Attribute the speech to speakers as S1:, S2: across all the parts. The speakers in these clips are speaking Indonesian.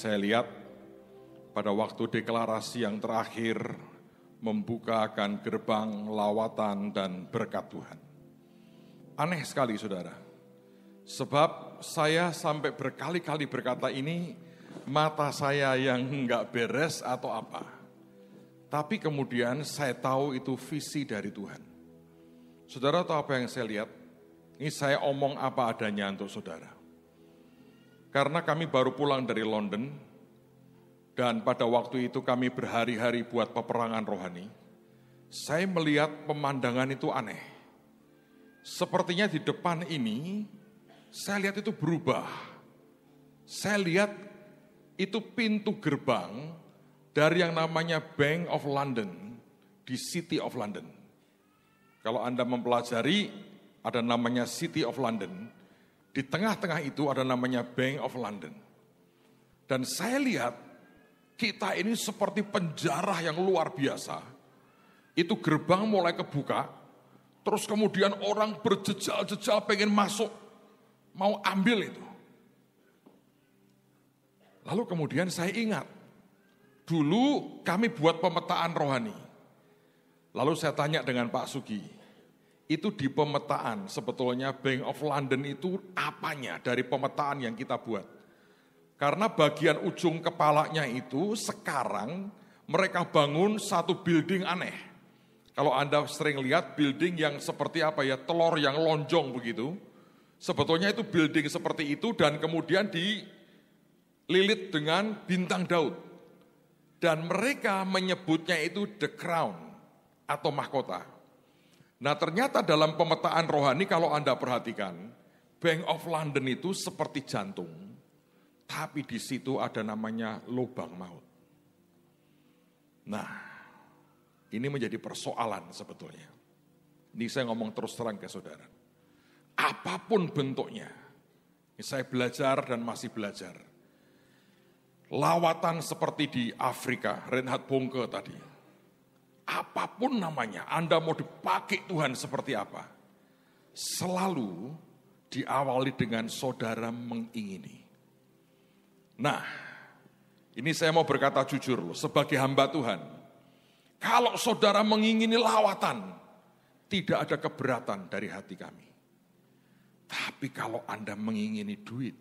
S1: Saya lihat pada waktu deklarasi yang terakhir membukakan gerbang lawatan dan berkat Tuhan. Aneh sekali saudara, sebab saya sampai berkali-kali berkata ini mata saya yang enggak beres atau apa. Tapi kemudian saya tahu itu visi dari Tuhan. Saudara tahu apa yang saya lihat? Ini saya omong apa adanya untuk saudara. Karena kami baru pulang dari London, dan pada waktu itu kami berhari-hari buat peperangan rohani, saya melihat pemandangan itu aneh. Sepertinya di depan ini, saya lihat itu berubah. Saya lihat itu pintu gerbang dari yang namanya Bank of London, di City of London. Kalau Anda mempelajari, ada namanya City of London. Di tengah-tengah itu ada namanya Bank of London. Dan saya lihat kita ini seperti penjara yang luar biasa. Itu gerbang mulai kebuka, terus kemudian orang berjejal-jejal pengen masuk, mau ambil itu. Lalu kemudian saya ingat, dulu kami buat pemetaan rohani. Lalu saya tanya dengan Pak Sugi, itu di pemetaan sebetulnya Bank of London itu apanya dari pemetaan yang kita buat. Karena bagian ujung kepalanya itu sekarang mereka bangun satu building aneh. Kalau Anda sering lihat building yang seperti apa ya, telur yang lonjong begitu. Sebetulnya itu building seperti itu dan kemudian dililit dengan bintang Daud. Dan mereka menyebutnya itu the crown atau mahkota. Nah ternyata dalam pemetaan rohani kalau Anda perhatikan, Bank of London itu seperti jantung, tapi di situ ada namanya lubang maut. Nah, ini menjadi persoalan sebetulnya. Ini saya ngomong terus terang ke saudara. Apapun bentuknya, saya belajar dan masih belajar. Lawatan seperti di Afrika, Reinhard Bonke tadi. Apapun namanya, Anda mau dipakai Tuhan seperti apa, selalu diawali dengan saudara mengingini. Nah, ini saya mau berkata jujur loh, sebagai hamba Tuhan, kalau saudara mengingini lawatan, tidak ada keberatan dari hati kami. Tapi kalau Anda mengingini duit,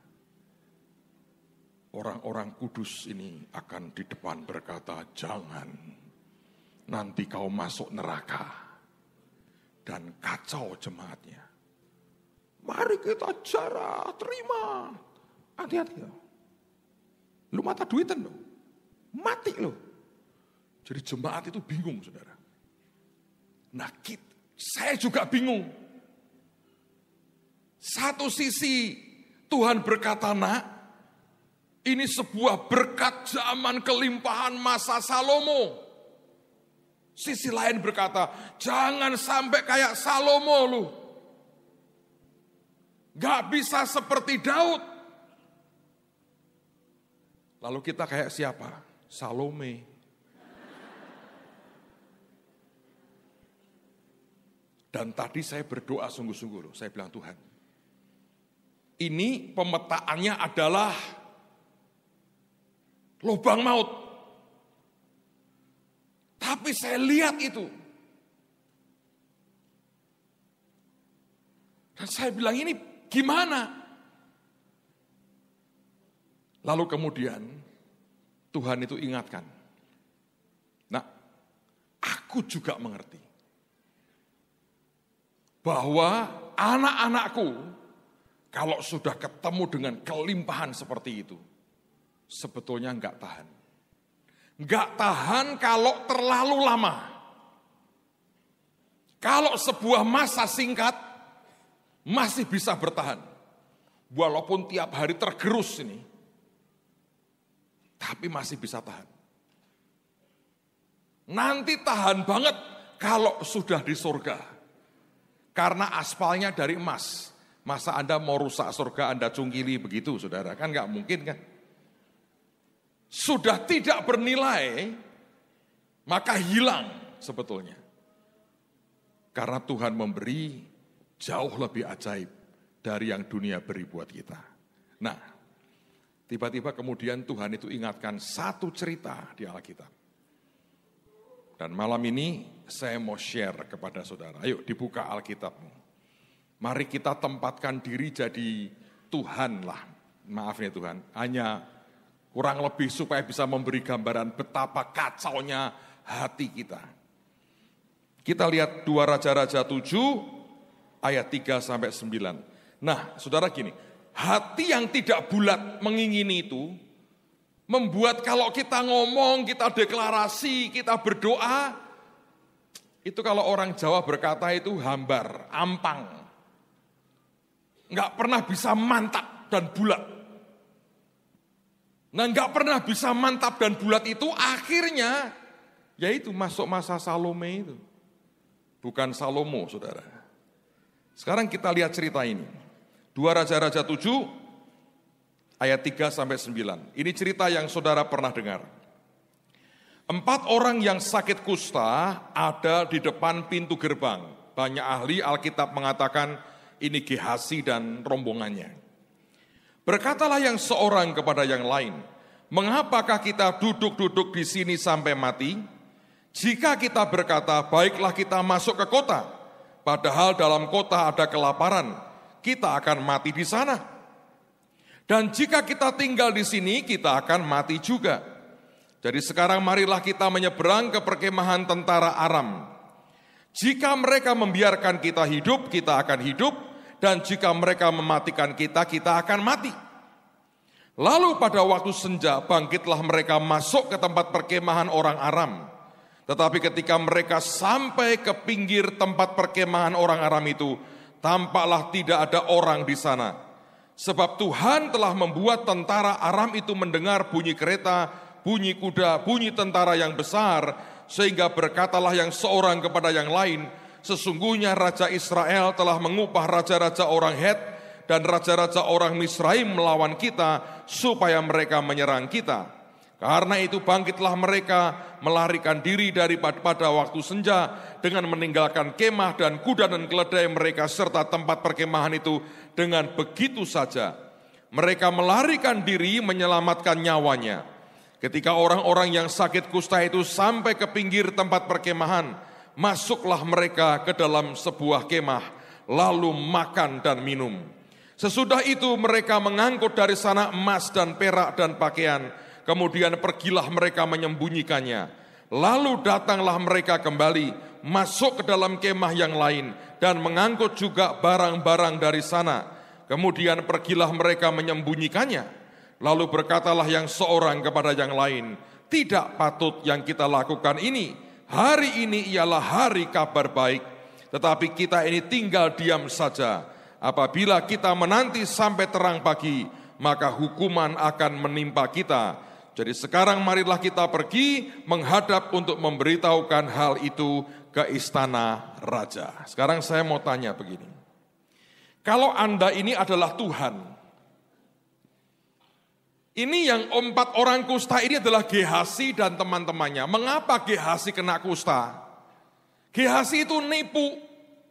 S1: orang-orang kudus ini akan di depan berkata, jangan. Nanti kau masuk neraka dan kacau jemaatnya. Mari kita cara terima. Hati-hati ya. Lu mata duitan lo. Mati lo. Jadi jemaat itu bingung saudara. Nah saya juga bingung. Satu sisi Tuhan berkata nak, ini sebuah berkat zaman kelimpahan masa Salomo. Sisi lain berkata, jangan sampai kayak Salomo lu. Gak bisa seperti Daud. Lalu kita kayak siapa? Salome. Dan tadi saya berdoa sungguh-sungguh loh. Saya bilang Tuhan, ini pemetaannya adalah lubang maut. Tapi saya lihat itu. Dan saya bilang ini gimana? Lalu kemudian Tuhan itu ingatkan. Nah, aku juga mengerti. Bahwa anak-anakku kalau sudah ketemu dengan kelimpahan seperti itu, sebetulnya enggak tahan. Enggak tahan kalau terlalu lama. Kalau sebuah masa singkat, masih bisa bertahan. Walaupun tiap hari tergerus ini, tapi masih bisa tahan. Nanti tahan banget kalau sudah di surga. Karena aspalnya dari emas. Masa Anda mau rusak surga, Anda cungkili begitu saudara? Kan enggak mungkin kan? Sudah tidak bernilai, maka hilang sebetulnya. Karena Tuhan memberi jauh lebih ajaib dari yang dunia beri buat kita. Nah, Tiba-tiba kemudian Tuhan itu ingatkan satu cerita di Alkitab. Dan malam ini saya mau share kepada saudara. Ayo dibuka Alkitabmu. Mari kita tempatkan diri jadi Tuhan lah. Maaf ya Tuhan, hanya kurang lebih supaya bisa memberi gambaran betapa kacaunya hati kita. Kita lihat 2 Raja-Raja 7 ayat 3-9. Nah, saudara gini, hati yang tidak bulat mengingini itu membuat kalau kita ngomong, kita deklarasi, kita berdoa, itu kalau orang Jawa berkata itu hambar, ampang. Enggak pernah bisa mantap dan bulat. Nah, enggak pernah bisa mantap dan bulat itu akhirnya yaitu masuk masa Salome itu. Bukan Salomo, saudara. Sekarang kita lihat cerita ini. 2 Raja-Raja 7 ayat 3-9. Ini cerita yang saudara pernah dengar. 4 orang yang sakit kusta ada di depan pintu gerbang. Banyak ahli Alkitab mengatakan ini Gehazi dan rombongannya. Berkatalah yang seorang kepada yang lain, mengapakah kita duduk-duduk di sini sampai mati? Jika kita berkata, baiklah kita masuk ke kota, padahal dalam kota ada kelaparan, kita akan mati di sana. Dan jika kita tinggal di sini, kita akan mati juga. Jadi sekarang marilah kita menyeberang ke perkemahan tentara Aram. Jika mereka membiarkan kita hidup, kita akan hidup. Dan jika mereka mematikan kita, kita akan mati. Lalu pada waktu senja bangkitlah mereka masuk ke tempat perkemahan orang Aram. Tetapi ketika mereka sampai ke pinggir tempat perkemahan orang Aram itu, tampaklah tidak ada orang di sana. Sebab Tuhan telah membuat tentara Aram itu mendengar bunyi kereta, bunyi kuda, bunyi tentara yang besar, sehingga berkatalah yang seorang kepada yang lain, sesungguhnya Raja Israel telah mengupah raja-raja orang Het dan raja-raja orang Misraim melawan kita supaya mereka menyerang kita. Karena itu bangkitlah mereka melarikan diri daripada waktu senja dengan meninggalkan kemah dan kuda dan keledai mereka serta tempat perkemahan itu dengan begitu saja. Mereka melarikan diri menyelamatkan nyawanya. Ketika orang-orang yang sakit kusta itu sampai ke pinggir tempat perkemahan, masuklah mereka ke dalam sebuah kemah, lalu makan dan minum. Sesudah itu mereka mengangkut dari sana emas dan perak dan pakaian, kemudian pergilah mereka menyembunyikannya. Lalu datanglah mereka kembali, masuk ke dalam kemah yang lain, dan mengangkut juga barang-barang dari sana. Kemudian pergilah mereka menyembunyikannya. Lalu berkatalah yang seorang kepada yang lain, tidak patut yang kita lakukan ini. Hari ini ialah hari kabar baik, tetapi kita ini tinggal diam saja. Apabila kita menanti sampai terang pagi, maka hukuman akan menimpa kita. Jadi sekarang marilah kita pergi menghadap untuk memberitahukan hal itu ke istana raja. Sekarang saya mau tanya begini. Kalau Anda ini adalah Tuhan, ini yang 4 orang kusta ini adalah Gehazi dan teman-temannya. Mengapa Gehazi kena kusta? Gehazi itu nipu.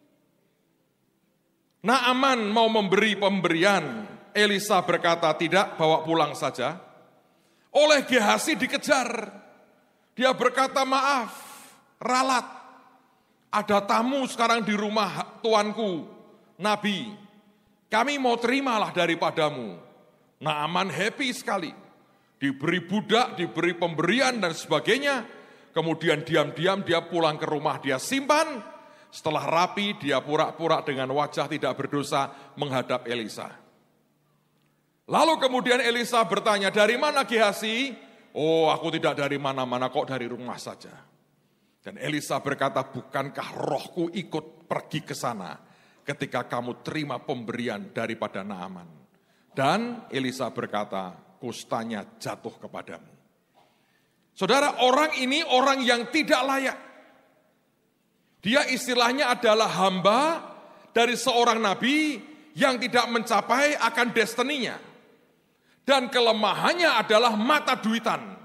S1: Naaman mau memberi pemberian. Elisa berkata tidak, bawa pulang saja. Oleh Gehazi dikejar. Dia berkata maaf, ralat. Ada tamu sekarang di rumah tuanku, Nabi. Kami mau terimalah daripadamu. Naaman happy sekali, diberi budak, diberi pemberian dan sebagainya. Kemudian diam-diam dia pulang ke rumah, dia simpan. Setelah rapi, dia pura-pura dengan wajah tidak berdosa menghadap Elisa. Lalu kemudian Elisa bertanya, dari mana Gehazi? Oh, aku tidak dari mana-mana, kok dari rumah saja. Dan Elisa berkata, bukankah rohku ikut pergi ke sana ketika kamu terima pemberian daripada Naaman? Dan Elisa berkata, kustanya jatuh kepadamu. Saudara, orang ini orang yang tidak layak. Dia istilahnya adalah hamba dari seorang nabi yang tidak mencapai akan destininya. Dan kelemahannya adalah mata duitan.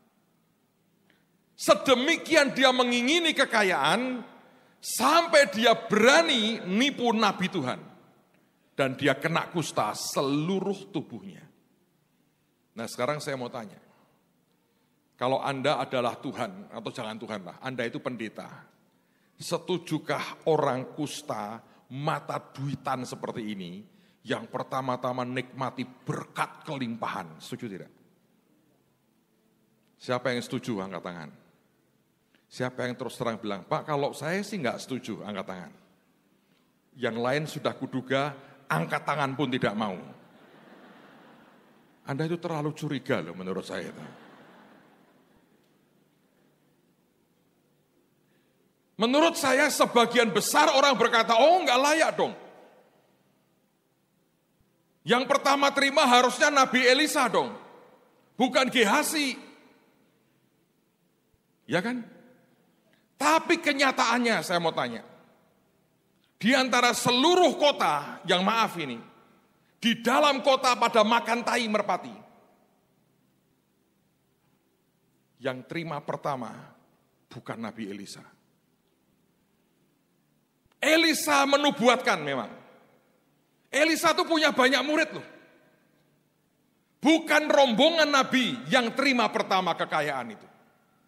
S1: Sedemikian dia mengingini kekayaan, sampai dia berani nipu nabi Tuhan. Dan dia kena kusta seluruh tubuhnya. Nah sekarang saya mau tanya, kalau Anda adalah Tuhan, atau jangan Tuhan lah, Anda itu pendeta, setujukah orang kusta mata duitan seperti ini, yang pertama-tama nikmati berkat kelimpahan, setuju tidak? Siapa yang setuju angkat tangan? Siapa yang terus terang bilang, Pak kalau saya sih nggak setuju, angkat tangan. Yang lain sudah kuduga, angkat tangan pun tidak mau. Anda itu terlalu curiga loh menurut saya itu. Menurut saya sebagian besar orang berkata, oh nggak layak dong. Yang pertama terima harusnya Nabi Elisa dong, bukan Gehazi. Ya kan? Tapi kenyataannya saya mau tanya, di antara seluruh kota yang maaf ini, di dalam kota pada makan tai merpati, yang terima pertama bukan Nabi Elisa. Elisa menubuatkan memang. Elisa itu punya banyak murid loh. Bukan rombongan Nabi yang terima pertama kekayaan itu.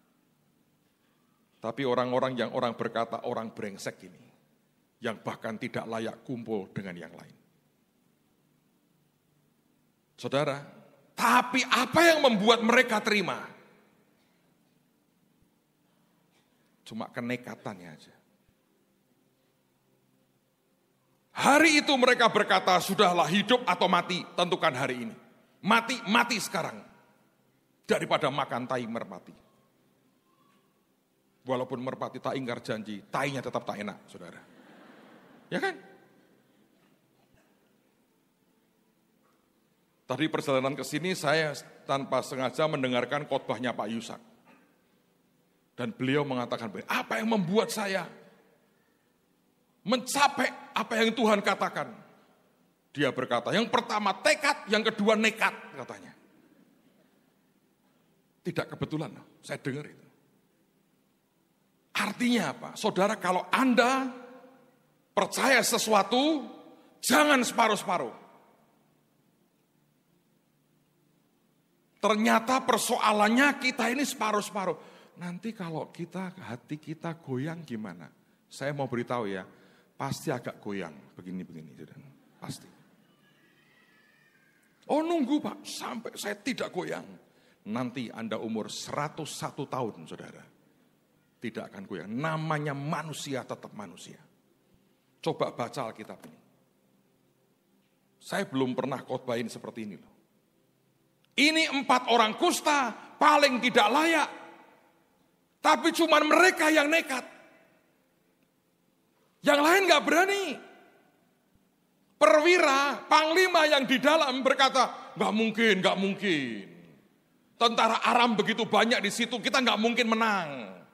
S1: Tapi orang-orang yang orang berkata orang brengsek ini, yang bahkan tidak layak kumpul dengan yang lain. Saudara, tapi apa yang membuat mereka terima? Cuma kenekatannya aja. Hari itu mereka berkata, sudahlah hidup atau mati, tentukan hari ini. Mati sekarang. Daripada makan tai merpati. Walaupun merpati tak ingkar janji, tainya tetap tak enak, saudara. Ya kan? Tadi perjalanan ke sini saya tanpa sengaja mendengarkan khotbahnya Pak Yusak. Dan beliau mengatakan, apa yang membuat saya mencapai apa yang Tuhan katakan? Dia berkata, yang pertama tekad, yang kedua nekat, katanya. Tidak kebetulan, saya dengar itu. Artinya apa? Saudara, kalau Anda percaya sesuatu, jangan separuh-separuh. Ternyata persoalannya kita ini separuh-separuh. Nanti kalau hati kita goyang gimana? Saya mau beritahu ya, pasti agak goyang. Begini-begini, pasti. Oh nunggu Pak, sampai saya tidak goyang. Nanti Anda umur 101 tahun, saudara. Tidak akan goyang. Namanya manusia tetap manusia. Coba baca Alkitab ini. Saya belum pernah khotbahin seperti ini loh. Ini 4 orang kusta paling tidak layak. Tapi cuma mereka yang nekat. Yang lain gak berani. Perwira, panglima yang di dalam berkata, gak mungkin. Tentara Aram begitu banyak di situ, kita gak mungkin menang.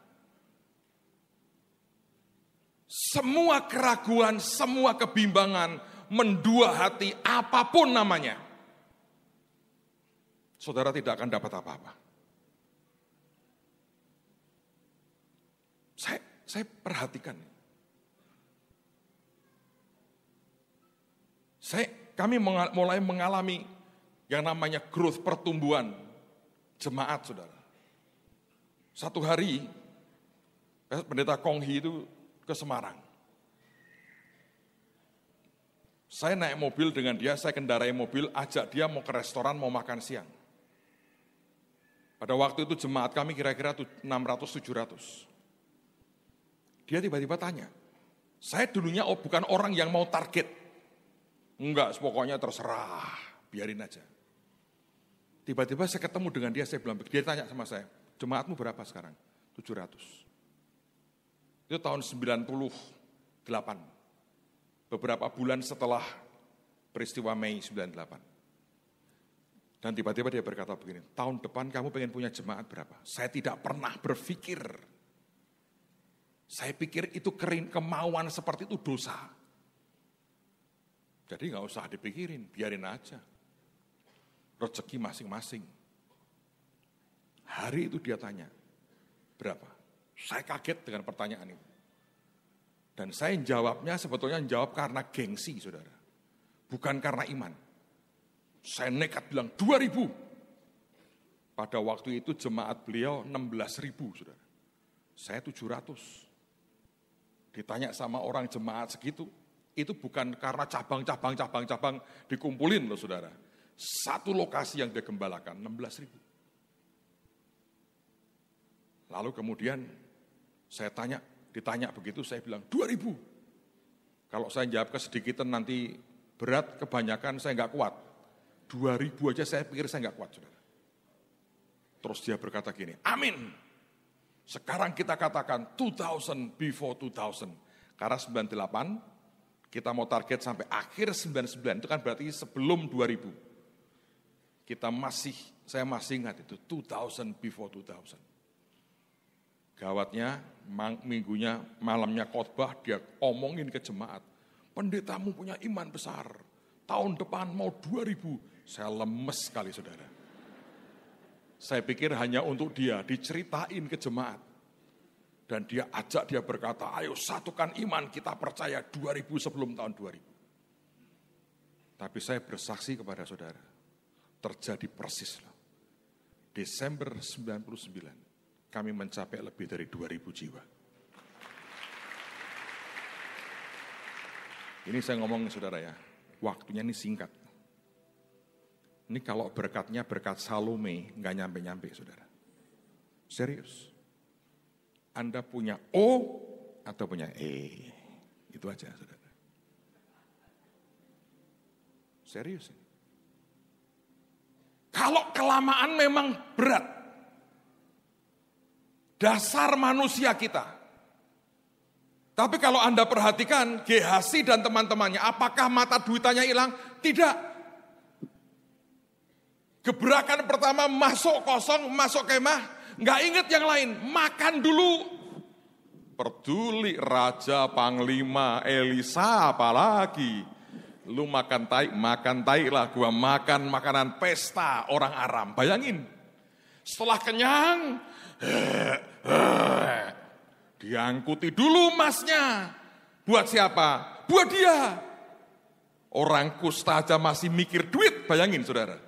S1: Semua keraguan, semua kebimbangan, mendua hati, apapun namanya. Saudara tidak akan dapat apa-apa. Saya perhatikan. Kami mulai mengalami yang namanya growth, pertumbuhan jemaat, saudara. Satu hari, pendeta Konghi itu ke Semarang. Saya naik mobil dengan dia, saya kendarai mobil, ajak dia mau ke restoran, mau makan siang. Pada waktu itu jemaat kami kira-kira 600-700. Dia tiba-tiba tanya, saya dulunya bukan orang yang mau target. Enggak, pokoknya terserah, biarin aja. Tiba-tiba saya ketemu dengan dia, saya bilang, dia tanya sama saya, jemaatmu berapa sekarang? 700. Itu tahun 98. Beberapa bulan setelah peristiwa Mei 98. Dan tiba-tiba dia berkata begini, tahun depan kamu pengen punya jemaat berapa? Saya tidak pernah berpikir. Saya pikir itu kemauan seperti itu dosa. Jadi gak usah dipikirin, biarin aja. Rezeki masing-masing. Hari itu dia tanya, berapa? Saya kaget dengan pertanyaan itu. Dan saya jawabnya sebetulnya jawab karena gengsi, saudara. Bukan karena iman. Saya nekat bilang 2000. Pada waktu itu jemaat beliau 16.000, saudara. Saya 700. Ditanya sama orang jemaat segitu, itu bukan karena cabang-cabang dikumpulin loh saudara. Satu lokasi yang dia gembalakan, 16.000. Lalu kemudian saya ditanya begitu, saya bilang 2.000. Kalau saya jawab kesedikitan nanti berat, kebanyakan saya nggak kuat. 2.000 aja saya pikir saya nggak kuat, saudara. Terus dia berkata gini, amin. Sekarang kita katakan 2,000 before 2,000. Karena 98, kita mau target sampai akhir 99, itu kan berarti sebelum 2000. Saya masih ingat itu, 2,000 before 2,000. Gawatnya, malamnya khotbah, dia omongin ke jemaat. Pendetamu punya iman besar, tahun depan mau 2.000. Saya lemes sekali saudara. Saya pikir hanya untuk dia, diceritain ke jemaat. Dan dia berkata, ayo satukan iman, kita percaya 2.000 sebelum tahun 2000. Tapi saya bersaksi kepada saudara, terjadi persis loh. Desember 99, kami mencapai lebih dari 2.000 jiwa. Ini saya ngomong saudara ya, waktunya ini singkat. Ini kalau berkatnya berkat Salome, nggak nyampe-nyampe saudara. Serius. Anda punya O atau punya E. Itu aja saudara. Serius. Kalau kelamaan memang berat. Dasar manusia kita. Tapi kalau Anda perhatikan, Gehazi dan teman-temannya, apakah mata duitannya hilang? Tidak. Gebrakan pertama masuk kosong, masuk kemah, nggak inget yang lain, makan dulu. Peduli Raja, Panglima, Elisa, apalagi. Lu makan tai lah, gua makan makanan pesta orang Aram. Bayangin, setelah kenyang, diangkuti dulu emasnya. Buat siapa? Buat dia. Orang kusta aja masih mikir duit, bayangin saudara.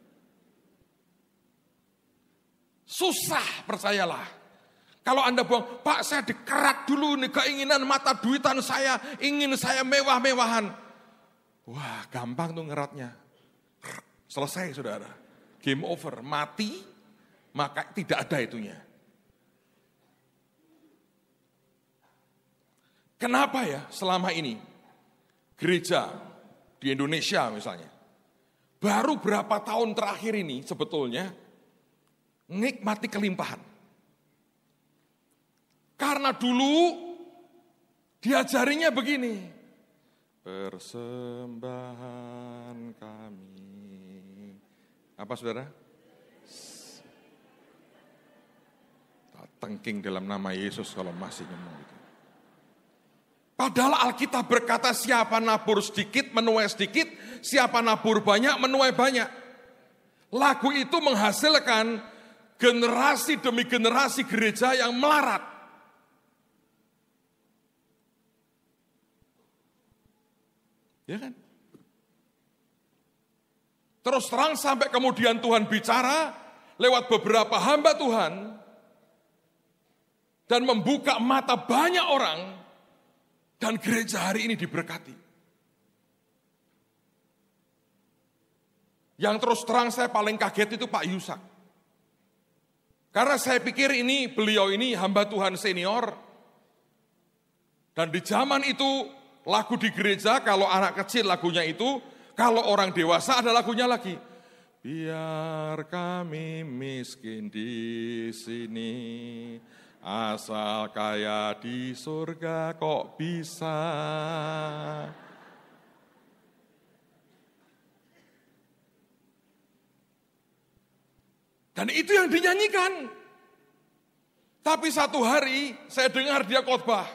S1: Susah, percayalah. Kalau Anda bilang, Pak saya dikerak dulu nih keinginan mata duitan saya, ingin saya mewah-mewahan. Wah gampang tuh ngeratnya. Selesai saudara. Game over, mati, maka tidak ada itunya. Kenapa ya selama ini gereja di Indonesia misalnya, baru berapa tahun terakhir ini sebetulnya nikmati kelimpahan. Karena dulu diajarinya begini, persembahan kami. Apa saudara? Tengking dalam nama Yesus kalau masih ngomong gitu. Padahal Alkitab berkata siapa nabur sedikit menuai sedikit, siapa nabur banyak menuai banyak. Lagu itu menghasilkan generasi demi generasi gereja yang melarat. Ya kan? Terus terang sampai kemudian Tuhan bicara lewat beberapa hamba Tuhan dan membuka mata banyak orang. Dan gereja hari ini diberkati. Yang terus terang saya paling kaget itu Pak Yusak. Karena saya pikir beliau ini hamba Tuhan senior. Dan di zaman itu lagu di gereja kalau anak kecil lagunya itu, kalau orang dewasa ada lagunya lagi. Biar kami miskin di sini. Asal kaya di surga kok bisa. Dan itu yang dinyanyikan. Tapi satu hari saya dengar dia khotbah.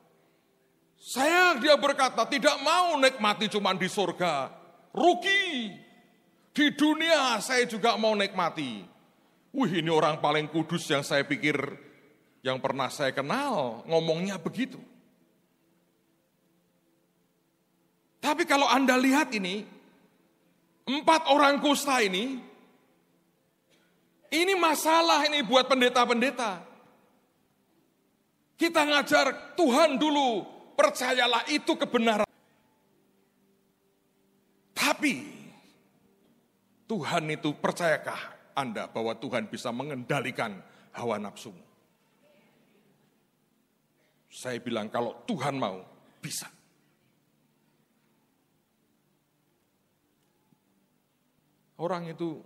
S1: Dia berkata tidak mau nikmati cuma di surga. Rugi. Di dunia saya juga mau nikmati. Wih ini orang paling kudus yang saya pikir yang pernah saya kenal, ngomongnya begitu. Tapi kalau Anda lihat ini, 4 orang kusta ini, Ini masalah ini buat pendeta-pendeta. Kita ngajar Tuhan dulu, percayalah itu kebenaran. Tapi Tuhan itu, percayakah Anda bahwa Tuhan bisa mengendalikan hawa nafsumu? Saya bilang kalau Tuhan mau, bisa. Orang itu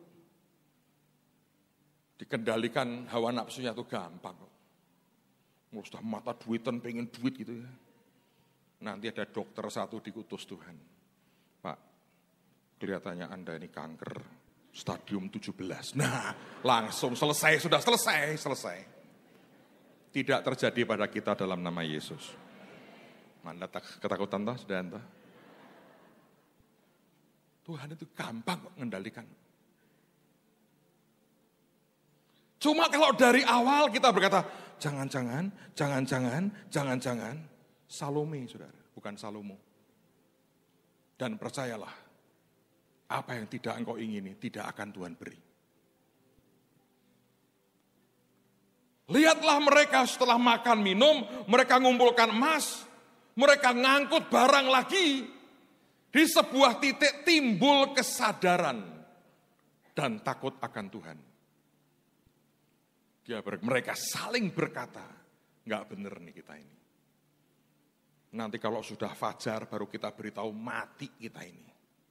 S1: dikendalikan hawa nafsunya itu gampang. Sudah mata duitan, pengen duit gitu ya. Nanti ada dokter satu dikutus Tuhan. Pak, kelihatannya Anda ini kanker stadium 17. Nah, langsung selesai, sudah selesai. Tidak terjadi pada kita dalam nama Yesus. Anda ketakutan toh, sudah entah? Tuhan itu gampang kok mengendalikan. Cuma kalau dari awal kita berkata, jangan-jangan, Salome, saudara, bukan Salomo. Dan percayalah, apa yang tidak engkau ingini, tidak akan Tuhan beri. Lihatlah mereka setelah makan minum, mereka ngumpulkan emas, mereka ngangkut barang lagi. Di sebuah titik timbul kesadaran dan takut akan Tuhan. Mereka saling berkata, enggak benar nih kita ini. Nanti kalau sudah fajar baru kita beritahu mati kita ini.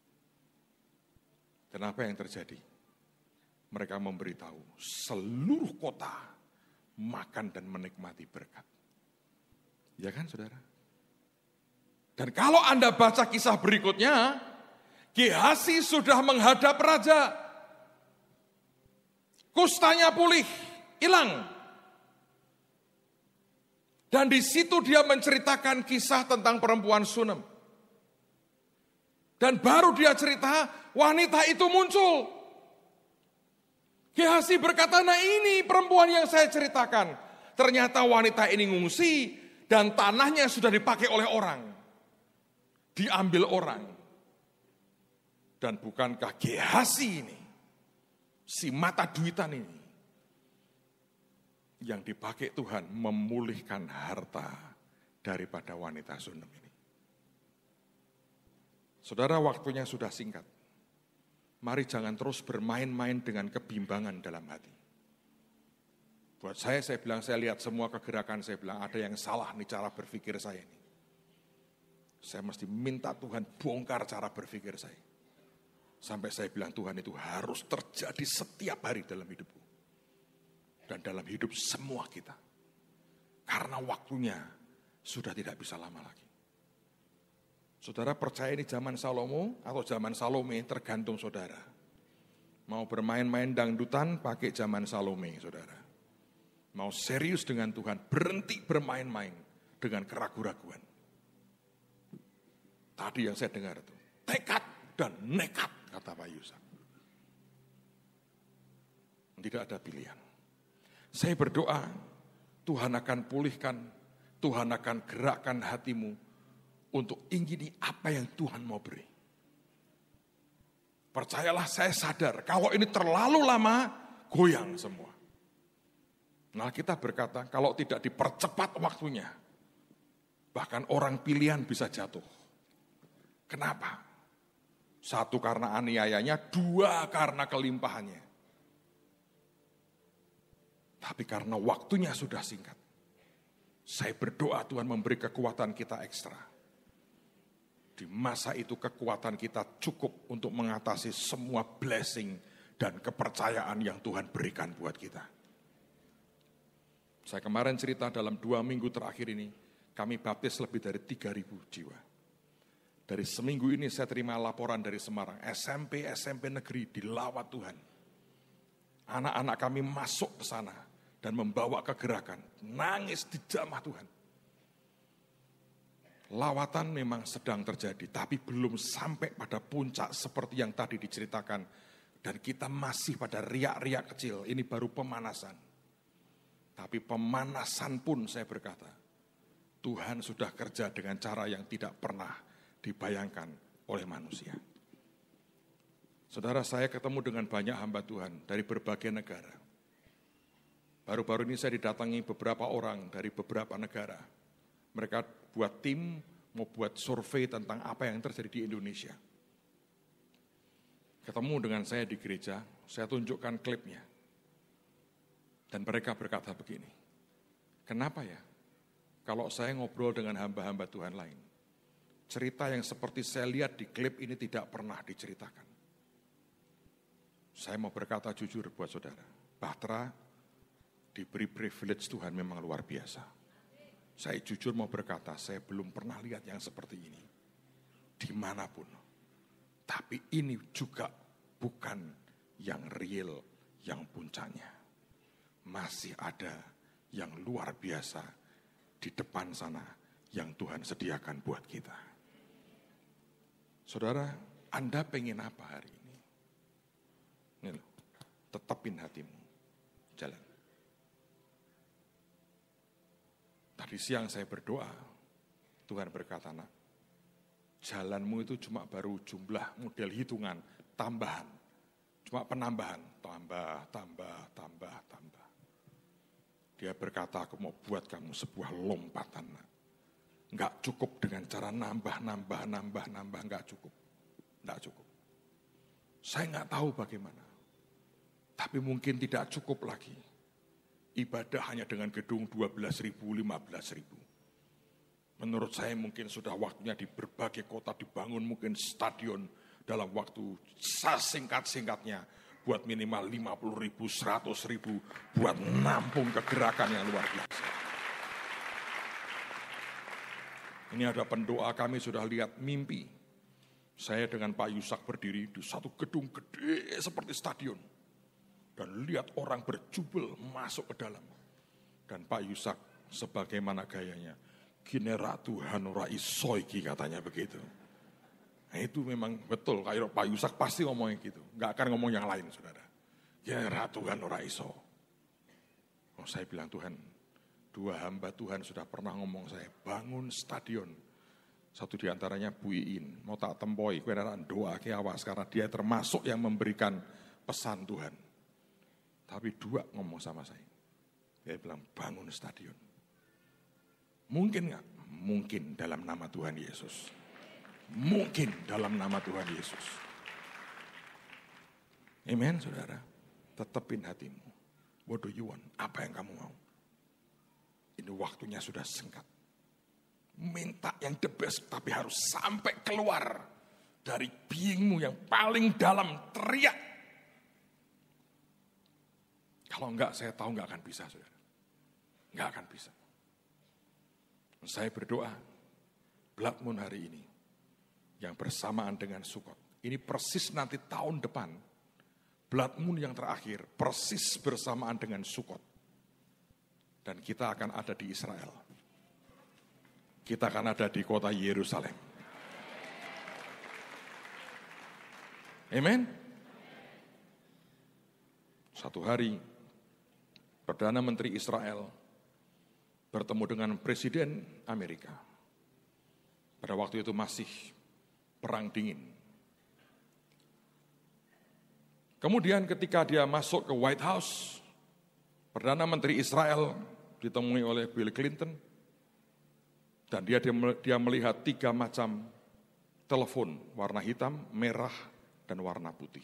S1: Dan apa yang terjadi? Mereka memberitahu seluruh kota makan dan menikmati berkat. Ya kan saudara? Dan kalau Anda baca kisah berikutnya, Gehazi sudah menghadap raja. Kustanya pulih, hilang. Dan di situ dia menceritakan kisah tentang perempuan Sunem. Dan baru dia cerita, wanita itu muncul. Gehazi berkata, nah ini perempuan yang saya ceritakan. Ternyata wanita ini ngungsi dan tanahnya sudah dipakai oleh orang. Diambil orang. Dan bukankah Gehazi ini, si mata duitan ini, yang dipakai Tuhan memulihkan harta daripada wanita Sunem ini. Saudara, waktunya sudah singkat. Mari jangan terus bermain-main dengan kebimbangan dalam hati. Buat saya bilang, saya lihat semua kegerakan, saya bilang ada yang salah nih cara berpikir saya ini. Saya mesti minta Tuhan bongkar cara berpikir saya. Sampai saya bilang Tuhan itu harus terjadi setiap hari dalam hidupku. Dan dalam hidup semua kita. Karena waktunya sudah tidak bisa lama lagi. Saudara percaya ini zaman Salomo atau zaman Salome tergantung saudara. Mau bermain-main dangdutan pakai zaman Salome saudara. Mau serius dengan Tuhan berhenti bermain-main dengan keraguan-raguan. Tadi yang saya dengar itu, tekad dan nekat, kata Pak Yusak. Tidak ada pilihan. Saya berdoa, Tuhan akan pulihkan, Tuhan akan gerakkan hatimu untuk ingini apa yang Tuhan mau beri. Percayalah, saya sadar, kalau ini terlalu lama, goyang semua. Nah kita berkata, kalau tidak dipercepat waktunya, bahkan orang pilihan bisa jatuh. Kenapa? Satu karena aniayanya, dua karena kelimpahannya. Tapi karena waktunya sudah singkat. Saya berdoa Tuhan memberi kekuatan kita ekstra. Di masa itu kekuatan kita cukup untuk mengatasi semua blessing dan kepercayaan yang Tuhan berikan buat kita. Saya kemarin cerita dalam 2 minggu terakhir ini, kami baptis lebih dari 3.000 jiwa. Dari seminggu ini saya terima laporan dari Semarang, SMP negeri dilawat Tuhan. Anak-anak kami masuk ke sana dan membawa kegerakan, nangis di jamah Tuhan. Lawatan memang sedang terjadi, tapi belum sampai pada puncak seperti yang tadi diceritakan. Dan kita masih pada riak-riak kecil, ini baru pemanasan. Tapi pemanasan pun saya berkata, Tuhan sudah kerja dengan cara yang tidak pernah dibayangkan oleh manusia. Saudara, saya ketemu dengan banyak hamba Tuhan dari berbagai negara. Baru-baru ini saya didatangi beberapa orang dari beberapa negara. Mereka buat tim, mau buat survei tentang apa yang terjadi di Indonesia. Ketemu dengan saya di gereja, saya tunjukkan klipnya. Dan mereka berkata begini, kenapa ya kalau saya ngobrol dengan hamba-hamba Tuhan lain, cerita yang seperti saya lihat di klip ini tidak pernah diceritakan. Saya mau berkata jujur buat saudara, Bahtera diberi privilege Tuhan memang luar biasa. Saya jujur mau berkata, saya belum pernah lihat yang seperti ini dimanapun. Tapi ini juga bukan yang real, yang puncaknya. Masih ada yang luar biasa di depan sana yang Tuhan sediakan buat kita. Saudara, Anda pengen apa hari ini? Ini loh, tetapin hatimu, jalan. Tadi siang saya berdoa, Tuhan berkata, nak, jalanmu itu cuma baru jumlah model hitungan, tambahan. Cuma penambahan, tambah. Dia berkata, aku mau buat kamu sebuah lompatan. Enggak cukup dengan cara nambah, enggak cukup. Saya enggak tahu bagaimana. Tapi mungkin tidak cukup lagi. Ibadah hanya dengan gedung 12.000, 15.000. Menurut saya mungkin sudah waktunya di berbagai kota dibangun mungkin stadion dalam waktu singkat-singkatnya. Buat minimal 50.000, 100.000, buat nampung kegerakan yang luar biasa. Ini ada pendoa kami sudah lihat mimpi. Saya dengan Pak Yusak berdiri di satu gedung gede seperti stadion. Dan lihat orang berjubel masuk ke dalam. Dan Pak Yusak sebagaimana gayanya, Ginera Tuhan ora iso iki katanya begitu. Nah itu memang betul, kayak Pak Yusak pasti ngomongnya gitu. Enggak akan ngomong yang lain, saudara. Ya Tuhan ora iso. Oh saya bilang, Tuhan, 2 hamba Tuhan sudah pernah ngomong saya, bangun stadion. Satu diantaranya Bu Iin, mau tak tempoi, kebenaran doa ke awas, karena dia termasuk yang memberikan pesan Tuhan. Tapi 2 ngomong sama saya. Dia bilang, bangun stadion. Mungkin enggak? Mungkin dalam nama Tuhan Yesus. Mungkin dalam nama Tuhan Yesus. Amen, saudara. Tetapin hatimu. What do you want? Apa yang kamu mau? Ini waktunya sudah singkat. Minta yang the best, tapi harus sampai keluar dari beingmu yang paling dalam, teriak. Kalau enggak, saya tahu enggak akan bisa, saudara. Enggak akan bisa. Saya berdoa, Blood Moon hari ini, yang bersamaan dengan Sukot. Ini persis nanti tahun depan, Blood Moon yang terakhir, persis bersamaan dengan Sukot. Dan kita akan ada di Israel. Kita akan ada di kota Yerusalem. Amen. Satu hari, Perdana Menteri Israel bertemu dengan Presiden Amerika. Pada waktu itu masih perang dingin. Kemudian ketika dia masuk ke White House, Perdana Menteri Israel ditemui oleh Bill Clinton, dan dia melihat 3 macam telepon, warna hitam, merah, dan warna putih.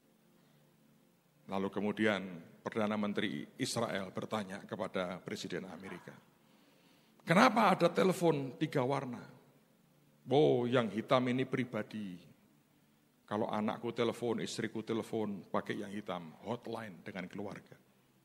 S1: Lalu kemudian Perdana Menteri Israel bertanya kepada Presiden Amerika, kenapa ada telepon 3 warna? Oh, yang hitam ini pribadi. Kalau anakku telepon, istriku telepon, pakai yang hitam, hotline dengan keluarga.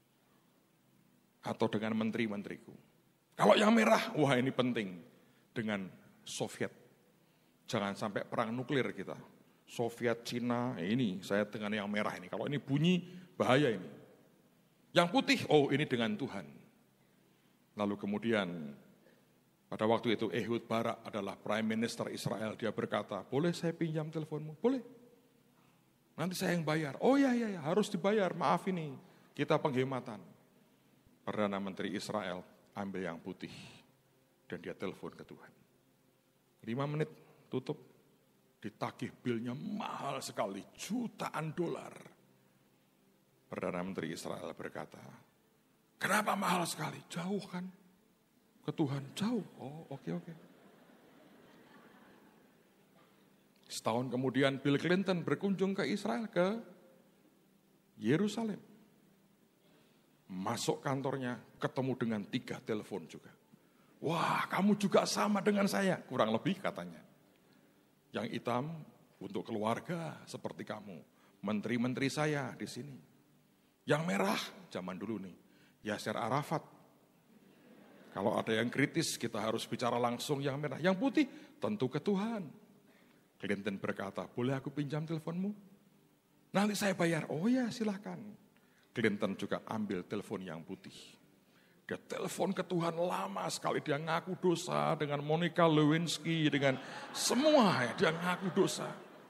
S1: Atau dengan menteri-menteriku. Kalau yang merah, wah ini penting. Dengan Soviet. Jangan sampai perang nuklir kita. Soviet, Cina, ini saya dengan yang merah ini. Kalau ini bunyi, bahaya ini. Yang putih, oh ini dengan Tuhan. Lalu kemudian pada waktu itu Ehud Barak adalah Prime Minister Israel. Dia berkata, boleh saya pinjam teleponmu? Boleh. Nanti saya yang bayar. Oh ya, harus dibayar. Maaf ini, kita penghematan. Perdana Menteri Israel ambil yang putih. Dan dia telepon ke Tuhan. 5 menit tutup. Ditagih bilnya mahal sekali. Jutaan dolar. Perdana Menteri Israel berkata, Kenapa mahal sekali? Jauh kan? Ke Tuhan, jauh. Oh, oke. Setahun kemudian Bill Clinton berkunjung ke Israel, ke Yerusalem. Masuk kantornya, ketemu dengan 3 telepon juga. Wah, kamu juga sama dengan saya, kurang lebih katanya. Yang hitam untuk keluarga seperti kamu. Menteri-menteri saya di sini. Yang merah, zaman dulu nih, Yasser Arafat. Kalau ada yang kritis, kita harus bicara langsung yang merah. Yang putih, tentu ke Tuhan. Clinton berkata, boleh aku pinjam teleponmu? Nanti saya bayar. Oh ya, silahkan. Clinton juga ambil telepon yang putih. Dia telepon ke Tuhan lama sekali, dia ngaku dosa dengan Monica Lewinsky, dengan semua dia ngaku dosa.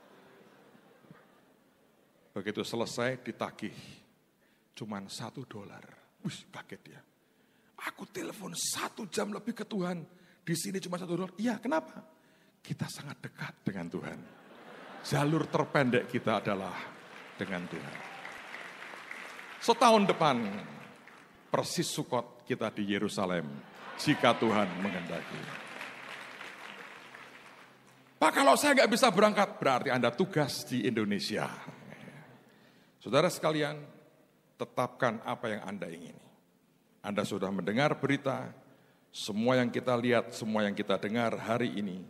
S1: Begitu selesai ditagih, cuman $1. Wih, kaget dia. Aku telepon 1 jam lebih ke Tuhan, di sini cuma $1. Iya, kenapa? Kita sangat dekat dengan Tuhan. Jalur terpendek kita adalah dengan Tuhan. Setahun depan, persis Sukot kita di Yerusalem, jika Tuhan menghendaki. Pak, kalau saya nggak bisa berangkat, berarti Anda tugas di Indonesia. Saudara sekalian, tetapkan apa yang Anda ingini. Anda sudah mendengar berita, semua yang kita lihat, semua yang kita dengar hari ini,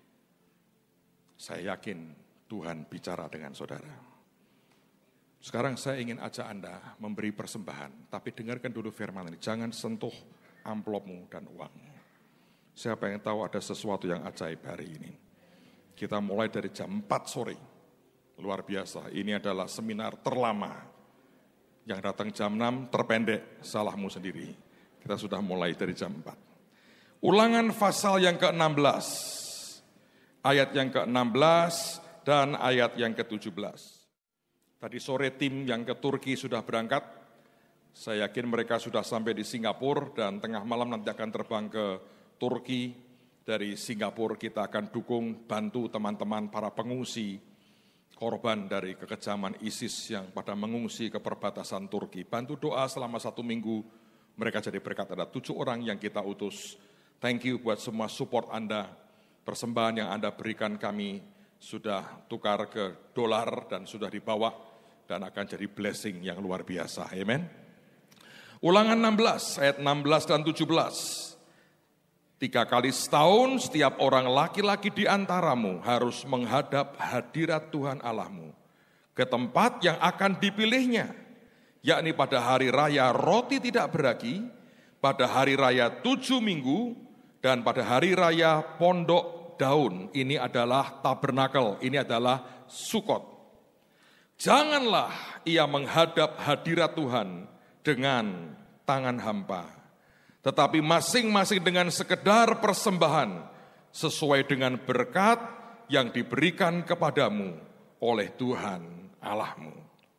S1: saya yakin Tuhan bicara dengan saudara. Sekarang saya ingin ajak Anda memberi persembahan, tapi dengarkan dulu firman ini, jangan sentuh amplopmu dan uangmu. Siapa yang tahu ada sesuatu yang ajaib hari ini? Kita mulai dari jam 4 sore, luar biasa, ini adalah seminar terlama. Yang datang jam 6 terpendek, salahmu sendiri. Kita sudah mulai dari jam 4. Ulangan pasal yang ke-16, ayat yang ke-16 dan ayat yang ke-17. Tadi sore tim yang ke Turki sudah berangkat, saya yakin mereka sudah sampai di Singapura dan tengah malam nanti akan terbang ke Turki. Dari Singapura kita akan dukung, bantu teman-teman para pengungsi, korban dari kekejaman ISIS yang pada mengungsi ke perbatasan Turki. Bantu doa selama 1 minggu, mereka jadi berkat. Ada 7 orang yang kita utus. Thank you buat semua support Anda, persembahan yang Anda berikan kami sudah tukar ke dolar dan sudah dibawa dan akan jadi blessing yang luar biasa. Amen. Ulangan 16 ayat 16 dan 17. 3 kali setahun setiap orang laki-laki di antaramu harus menghadap hadirat Tuhan Allahmu ke tempat yang akan dipilihnya, yakni pada hari raya roti tidak beragi, pada hari raya 7 minggu, dan pada hari raya pondok daun. Ini adalah tabernakel, ini adalah Sukot. Janganlah ia menghadap hadirat Tuhan dengan tangan hampa, tetapi masing-masing dengan sekedar persembahan sesuai dengan berkat yang diberikan kepadamu oleh Tuhan Allahmu.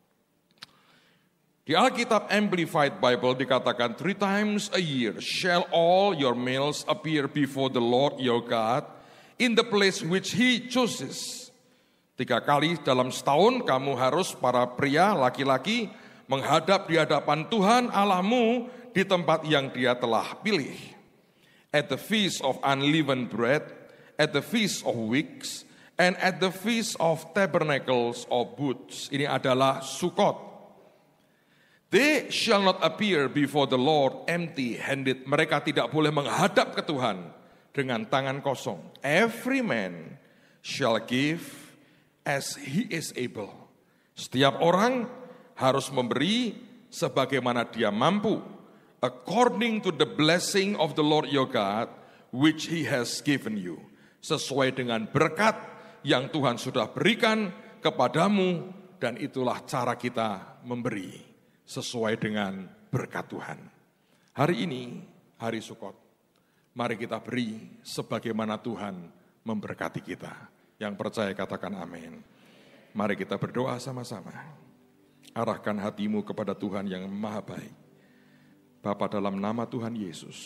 S1: Di Alkitab Amplified Bible dikatakan 3 times a year shall all your males appear before the Lord your God in the place which He chooses. 3 kali dalam setahun kamu harus, para pria laki-laki, menghadap di hadapan Tuhan Allahmu di tempat yang Dia telah pilih. At the feast of unleavened bread, at the feast of weeks, and at the feast of tabernacles or booths. Ini adalah Sukot. They shall not appear before the Lord empty-handed. Mereka tidak boleh menghadap ke Tuhan dengan tangan kosong. Every man shall give as he is able. Setiap orang harus memberi sebagaimana dia mampu, according to the blessing of the Lord your God, which He has given you. Sesuai dengan berkat yang Tuhan sudah berikan kepadamu, dan itulah cara kita memberi, sesuai dengan berkat Tuhan. Hari ini, hari Sukot, mari kita beri sebagaimana Tuhan memberkati kita. Yang percaya katakan amin. Mari kita berdoa sama-sama. Arahkan hatimu kepada Tuhan yang maha baik. Bapa, dalam nama Tuhan Yesus,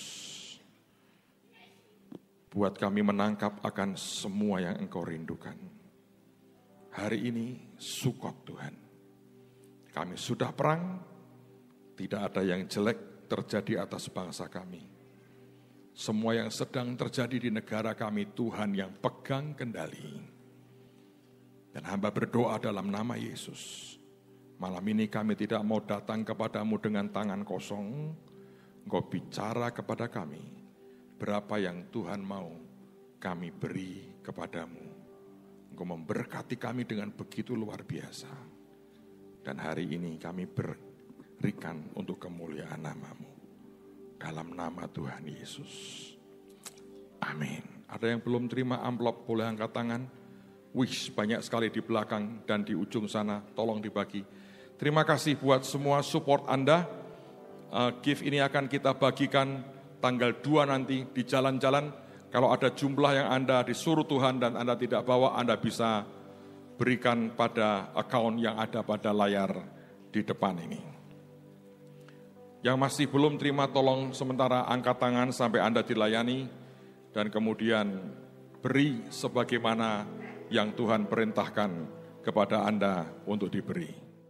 S1: buat kami menangkap akan semua yang Engkau rindukan. Hari ini Sukot Tuhan. Kami sudah perang, tidak ada yang jelek terjadi atas bangsa kami. Semua yang sedang terjadi di negara kami, Tuhan yang pegang kendali. Dan hamba berdoa dalam nama Yesus. Malam ini kami tidak mau datang kepadamu dengan tangan kosong. Engkau bicara kepada kami. Berapa yang Tuhan mau kami beri kepadamu. Engkau memberkati kami dengan begitu luar biasa. Dan hari ini kami berikan untuk kemuliaan nama-Mu. Dalam nama Tuhan Yesus. Amin. Ada yang belum terima amplop, boleh angkat tangan. Wih, banyak sekali di belakang dan di ujung sana, tolong dibagi. Terima kasih buat semua support Anda. Gift ini akan kita bagikan tanggal 2 nanti di jalan-jalan. Kalau ada jumlah yang Anda disuruh Tuhan dan Anda tidak bawa, Anda bisa berikan pada account yang ada pada layar di depan ini. Yang masih belum terima, tolong sementara angkat tangan sampai Anda dilayani. Dan kemudian beri sebagaimana yang Tuhan perintahkan kepada Anda untuk diberi.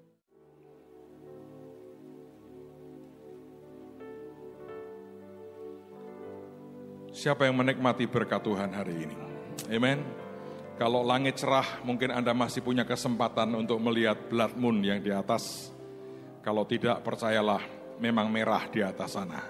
S1: Siapa yang menikmati berkat Tuhan hari ini? Amen. Kalau langit cerah, mungkin Anda masih punya kesempatan untuk melihat blood moon yang di atas. Kalau tidak, percayalah, memang merah di atas sana.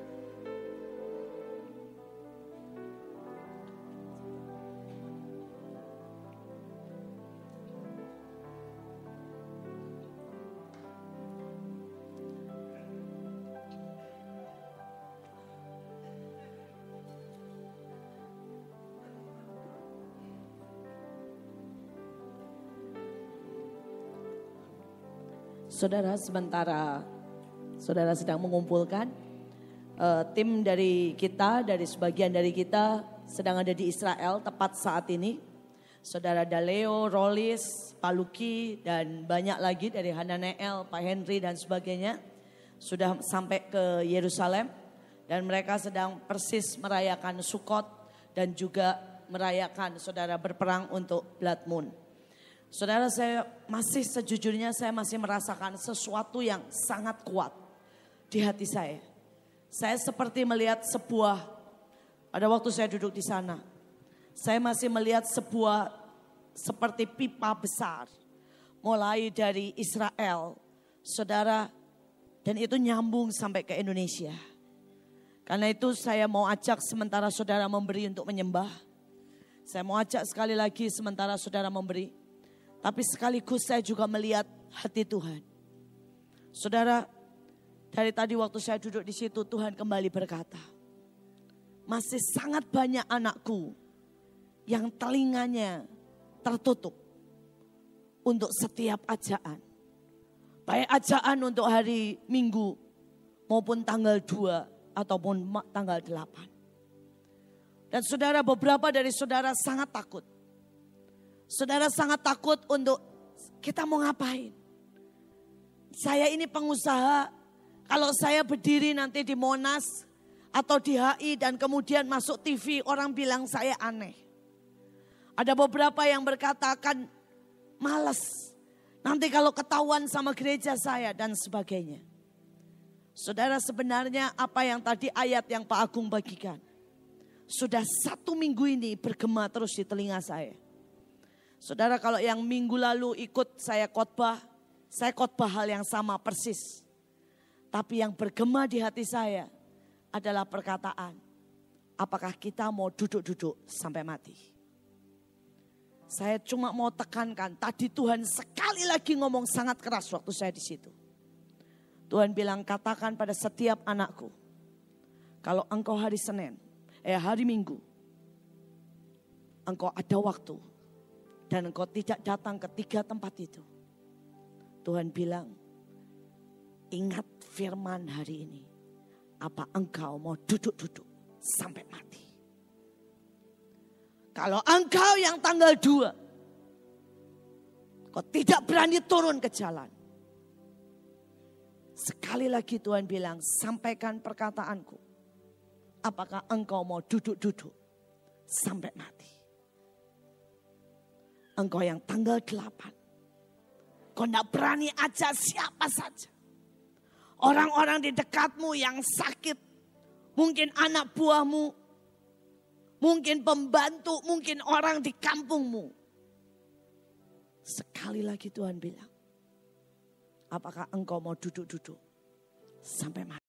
S2: Saudara, sementara saudara sedang mengumpulkan, tim dari kita, dari sebagian dari kita sedang ada di Israel tepat saat ini. Saudara Daleo, Rolis, Pak Luki, dan banyak lagi dari Hananeel, Pak Henry dan sebagainya sudah sampai ke Yerusalem. Dan mereka sedang persis merayakan Sukot dan juga merayakan saudara berperang untuk Blood Moon. Saudara, sejujurnya saya masih merasakan sesuatu yang sangat kuat di hati saya. Saya seperti melihat pada waktu saya duduk di sana, saya masih melihat sebuah seperti pipa besar, mulai dari Israel, saudara, dan itu nyambung sampai ke Indonesia. Karena itu saya mau ajak sementara saudara memberi untuk menyembah. Saya mau ajak sekali lagi sementara saudara memberi. Tapi sekaligus saya juga melihat hati Tuhan. Saudara, dari tadi waktu saya duduk di situ, Tuhan kembali berkata, masih sangat banyak anakku yang telinganya tertutup untuk setiap ajaan. Baik ajaan untuk hari Minggu maupun tanggal 2 ataupun tanggal 8. Dan saudara, beberapa dari saudara sangat takut. Saudara sangat takut untuk kita mau ngapain. Saya ini pengusaha, kalau saya berdiri nanti di Monas atau di HI dan kemudian masuk TV, orang bilang saya aneh. Ada beberapa yang berkata akan malas nanti kalau ketahuan sama gereja saya dan sebagainya. Saudara, sebenarnya apa yang tadi ayat yang Pak Agung bagikan sudah 1 minggu ini bergema terus di telinga saya. Saudara, kalau yang minggu lalu ikut saya khotbah hal yang sama persis. Tapi yang bergema di hati saya adalah perkataan, apakah kita mau duduk-duduk sampai mati? Saya cuma mau tekankan, tadi Tuhan sekali lagi ngomong sangat keras waktu saya di situ. Tuhan bilang, katakan pada setiap anakku, kalau engkau hari Minggu, engkau ada waktu, dan engkau tidak datang ke 3 tempat itu. Tuhan bilang, ingat firman hari ini. Apa engkau mau duduk-duduk sampai mati? Kalau engkau yang tanggal 2, kau tidak berani turun ke jalan. Sekali lagi Tuhan bilang, sampaikan perkataanku. Apakah engkau mau duduk-duduk sampai mati? Engkau yang tanggal 8. Kau tidak berani ajak siapa saja. Orang-orang di dekatmu yang sakit. Mungkin anak buahmu. Mungkin pembantu, mungkin orang di kampungmu. Sekali lagi Tuhan bilang, apakah engkau mau duduk-duduk sampai mati?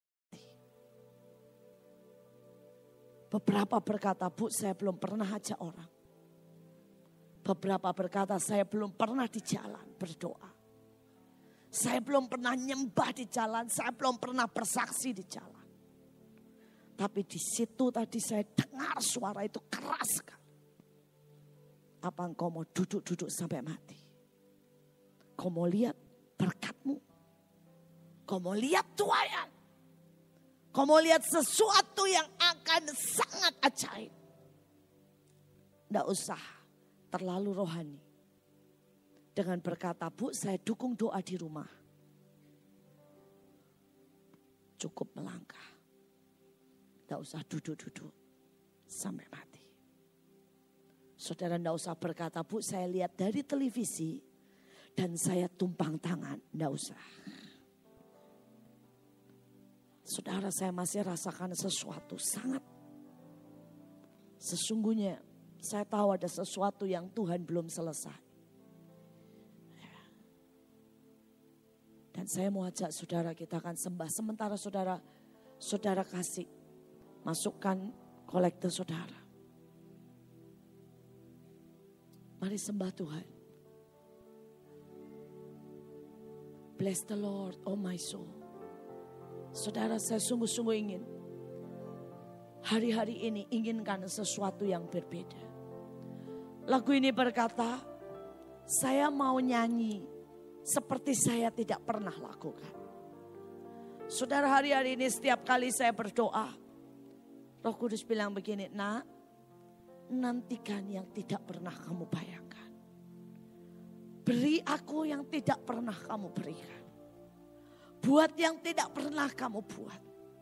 S2: Beberapa berkata, Bu, saya belum pernah ajak orang. Beberapa berkata, saya belum pernah di jalan berdoa. Saya belum pernah nyembah di jalan, saya belum pernah bersaksi di jalan. Tapi di situ tadi saya dengar suara itu keras sekali. Apa engkau mau duduk-duduk sampai mati? Kau mau lihat berkatmu? Kau mau lihat tuaian? Kau mau lihat sesuatu yang akan sangat ajaib? Tidak usah terlalu rohani. Dengan berkata, Bu, saya dukung doa di rumah. Cukup melangkah. Tidak usah duduk-duduk sampai mati. Saudara tidak usah berkata, Bu, saya lihat dari televisi dan saya tumpang tangan. Tidak usah. Saudara, saya masih rasakan sesuatu sangat. Sesungguhnya saya tahu ada sesuatu yang Tuhan belum selesai. Dan saya mau ajak saudara, kita akan sembah. Sementara saudara kasih, masukkan kolektor saudara. Mari sembah Tuhan. Bless the Lord, oh my soul. Saudara, saya sungguh-sungguh ingin hari-hari ini inginkan sesuatu yang berbeda. Lagu ini berkata, saya mau nyanyi seperti saya tidak pernah lakukan. Saudara, hari-hari ini setiap kali saya berdoa, Roh Kudus bilang begini, nak, nantikan yang tidak pernah kamu bayangkan. Beri aku yang tidak pernah kamu berikan. Buat yang tidak pernah kamu buat.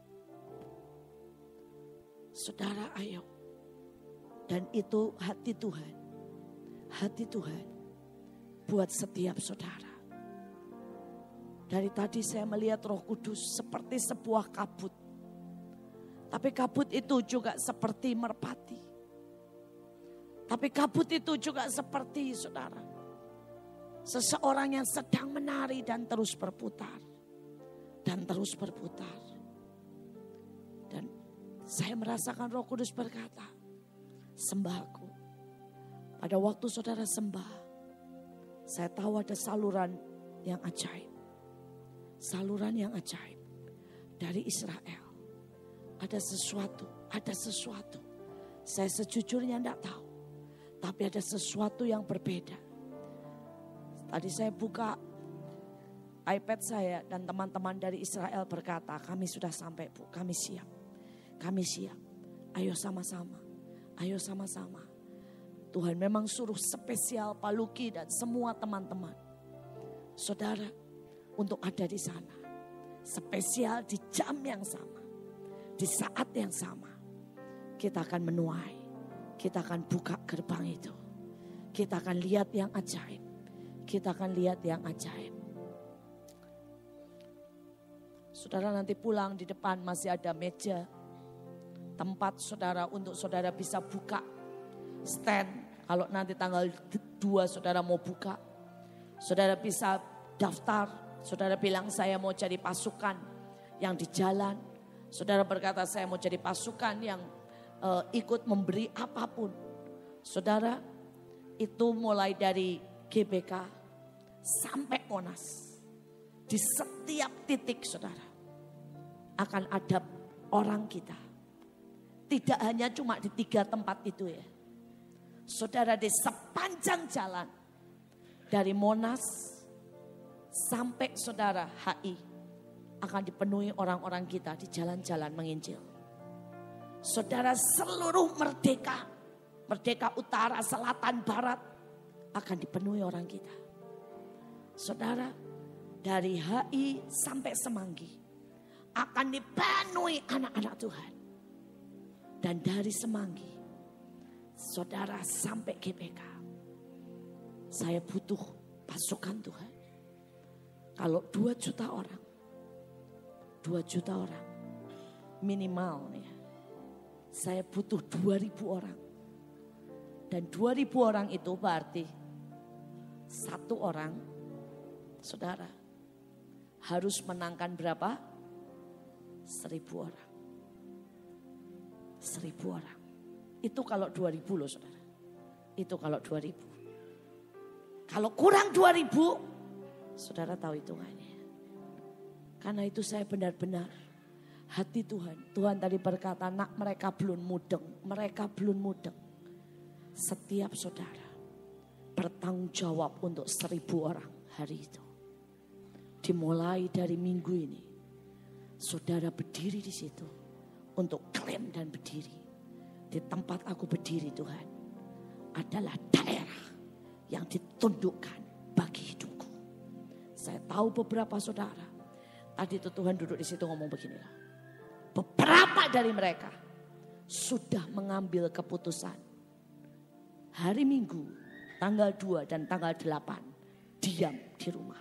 S2: Saudara, ayo. Dan itu hati Tuhan. Hati Tuhan buat setiap saudara. Dari tadi saya melihat Roh Kudus seperti sebuah kabut. Tapi kabut itu juga seperti merpati. Tapi kabut itu juga seperti saudara, seseorang yang sedang menari dan terus berputar. Dan terus berputar. Dan saya merasakan Roh Kudus berkata, sembah aku. Pada waktu saudara sembah, saya tahu ada saluran yang ajaib. Saluran yang ajaib dari Israel. Ada sesuatu. Saya sejujurnya tidak tahu. Tapi ada sesuatu yang berbeda. Tadi saya buka iPad saya dan teman-teman dari Israel berkata, kami sudah sampai, Bu, kami siap. Kami siap. Ayo sama-sama. Ayo sama-sama. Tuhan memang suruh spesial Pak Luki dan semua teman-teman. Saudara, untuk ada di sana. Spesial di jam yang sama. Di saat yang sama. Kita akan menuai. Kita akan buka gerbang itu. Kita akan lihat yang ajaib. Kita akan lihat yang ajaib. Saudara nanti pulang di depan masih ada meja. Tempat saudara untuk saudara bisa buka stand. Kalau nanti tanggal 2 saudara mau buka. Saudara bisa daftar. Saudara bilang saya mau jadi pasukan yang di jalan. Saudara berkata saya mau jadi pasukan yang ikut memberi apapun. Saudara, itu mulai dari GBK sampai Monas. Di setiap titik saudara akan ada orang kita. Tidak hanya cuma di 3 tempat itu ya. Saudara, di sepanjang jalan dari Monas sampai saudara HI akan dipenuhi orang-orang kita di jalan-jalan menginjil. Saudara, seluruh Merdeka, Merdeka Utara, Selatan, Barat akan dipenuhi orang kita. Saudara, dari HI sampai Semanggi akan dipenuhi anak-anak Tuhan. Dan dari Semanggi, saudara sampai GBK, saya butuh pasukan Tuhan. Kalau 2 juta orang, 2 juta orang. Minimal nih. Saya butuh 2.000 orang. Dan 2.000 orang itu berarti 1 orang, saudara, harus menangkan berapa? 1.000 orang. 1.000 orang. Itu kalau 2.000 loh saudara. Itu kalau 2.000. Kalau kurang 2.000, saudara tahu hitungannya. Karena itu saya benar-benar hati Tuhan. Tuhan tadi berkata, nak mereka belum mudeng. Mereka belum mudeng. Setiap saudara bertanggung jawab untuk 1.000 orang hari itu. Dimulai dari minggu ini. Saudara berdiri di situ. Untuk klaim dan berdiri. Di tempat aku berdiri Tuhan. Adalah daerah yang ditundukkan bagi hidupku. Saya tahu beberapa saudara. Tadi itu Tuhan duduk di situ ngomong beginilah. Beberapa dari mereka sudah mengambil keputusan. Hari Minggu tanggal 2 dan tanggal 8 diam di rumah.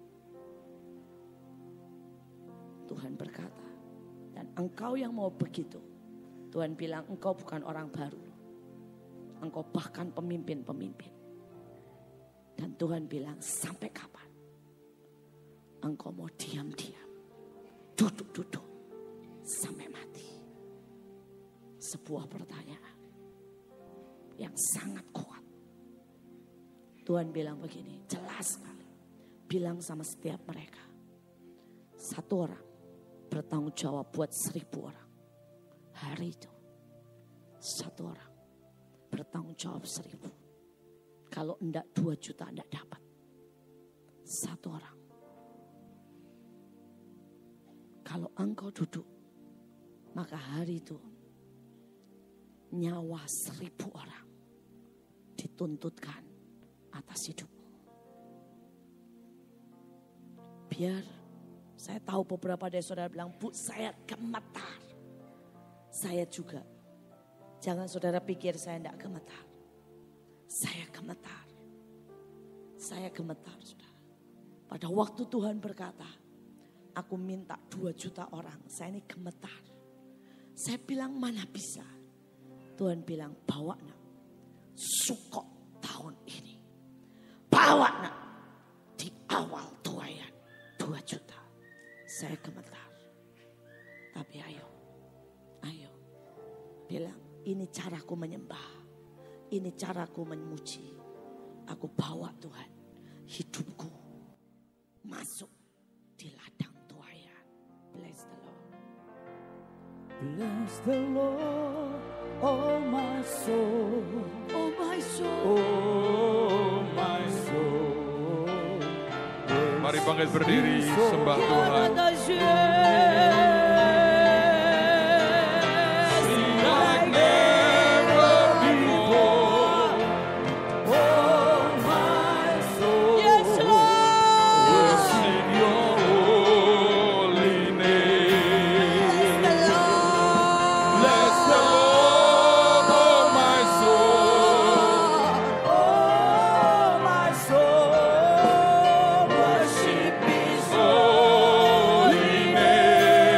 S2: Tuhan berkata, dan engkau yang mau begitu. Tuhan bilang engkau bukan orang baru. Engkau bahkan pemimpin-pemimpin. Dan Tuhan bilang sampai kapan? Engkau mau diam-diam. Duduk-duduk. Sampai mati. Sebuah pertanyaan. Yang sangat kuat. Tuhan bilang begini. Jelas sekali. Bilang sama setiap mereka. 1 orang bertanggung jawab buat 1.000 orang. Hari itu. 1 orang bertanggung jawab 1.000. Kalau enggak 2 juta enggak dapat. 1 orang. Kalau engkau duduk, maka hari itu nyawa 1.000 orang dituntutkan atas hidupmu. Biar saya tahu beberapa dari saudara bilang, Bu saya gemetar. Saya juga. Jangan saudara pikir saya enggak gemetar. Saya gemetar. Saya gemetar saudara. Pada waktu Tuhan berkata, aku minta 2 juta orang. Saya ini gemetar. Saya bilang mana bisa. Tuhan bilang bawa nak. Sukok tahun ini. Bawa nak. Di awal tuayan 2 juta. Saya gemetar. Tapi ayo. Ayo. Bilang. Ini caraku menyembah. Ini caraku memuji. Aku bawa Tuhan. Hidupku masuk di ladang tuayan. Bless the Lord.
S3: Bless the Lord, oh my soul.
S2: Oh my soul.
S3: Oh my soul.
S1: Mari bangkit berdiri, sembah Tuhan.
S3: Holy name.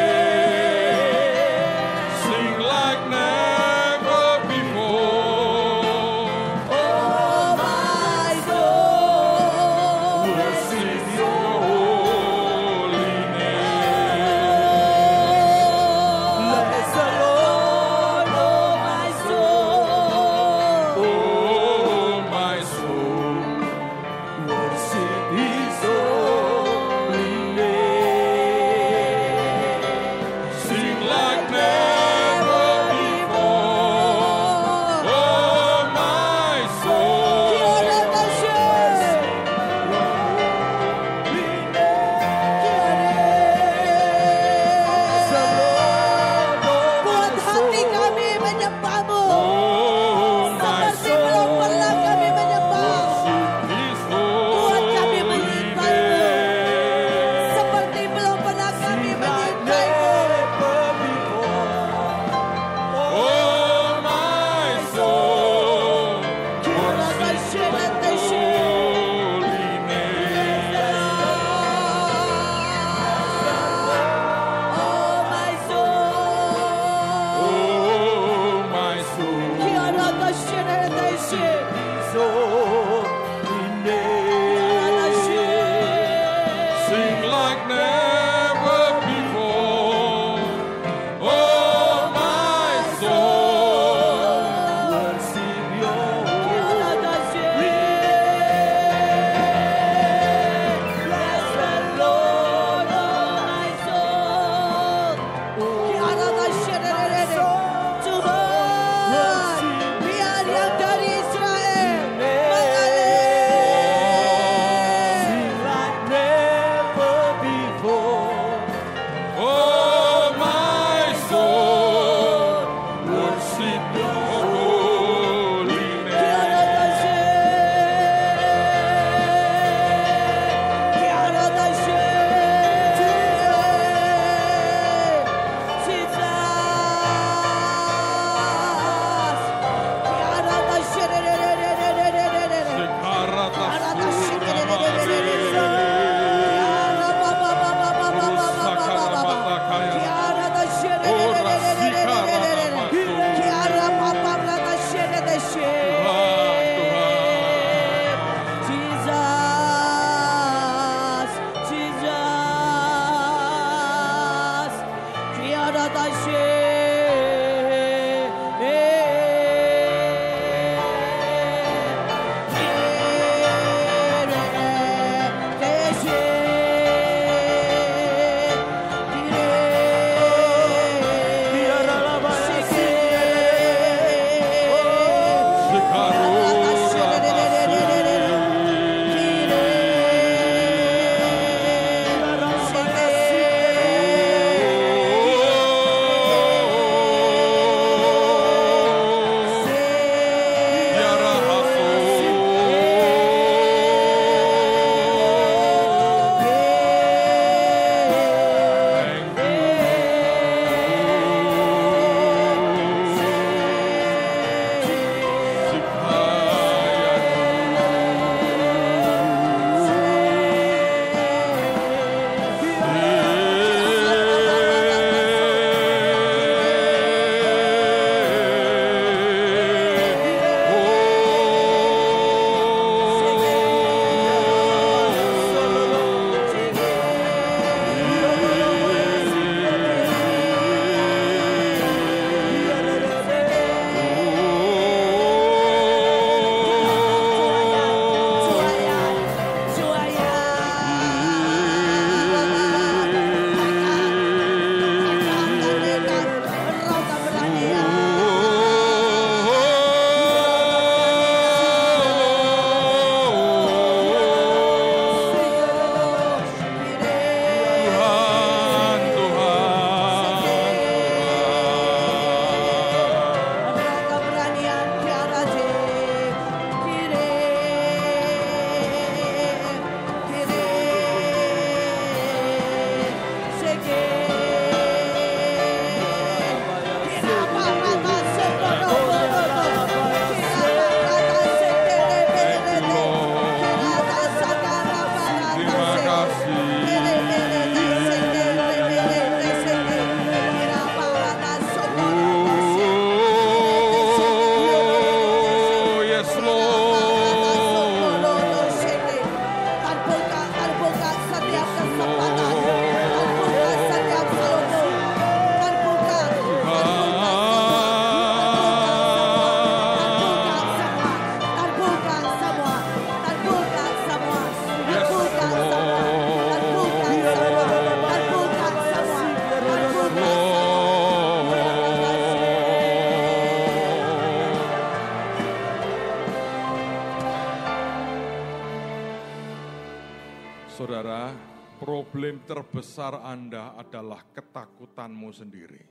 S1: Saudara, problem terbesar Anda adalah ketakutanmu sendiri.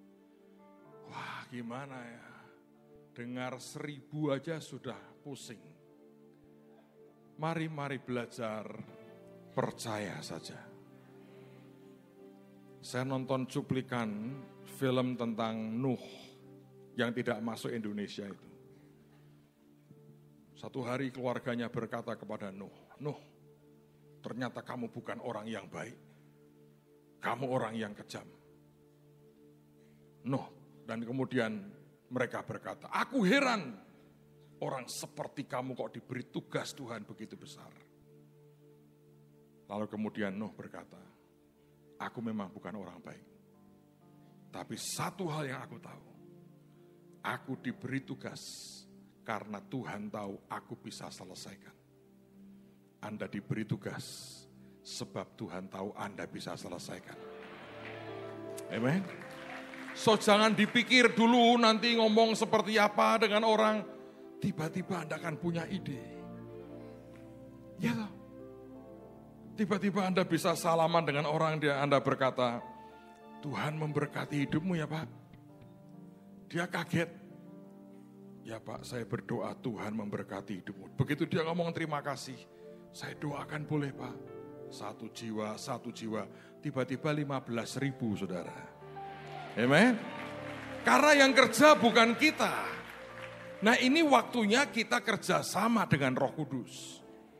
S1: Wah, gimana ya? Dengar 1000 aja sudah pusing. Mari belajar percaya saja. Saya nonton cuplikan film tentang Nuh yang tidak masuk Indonesia itu. Satu hari keluarganya berkata kepada Nuh, Nuh, ternyata kamu bukan orang yang baik. Kamu orang yang kejam. Nuh, dan kemudian mereka berkata, aku heran orang seperti kamu kok diberi tugas Tuhan begitu besar. Lalu kemudian Nuh berkata, aku memang bukan orang baik. Tapi satu hal yang aku tahu, aku diberi tugas karena Tuhan tahu aku bisa selesaikan. Anda diberi tugas sebab Tuhan tahu Anda bisa selesaikan. Amen. So jangan dipikir dulu nanti ngomong seperti apa dengan orang, tiba-tiba Anda akan punya ide. Ya toh. Tiba-tiba Anda bisa salaman dengan orang dia Anda berkata, Tuhan memberkati hidupmu ya Pak. Dia kaget. Ya Pak, saya berdoa Tuhan memberkati hidupmu. Begitu dia ngomong terima kasih, saya doakan boleh Pak. Satu jiwa, tiba-tiba 15.000 saudara. Amen. Karena yang kerja bukan kita. Nah ini waktunya kita kerjasama dengan Roh Kudus.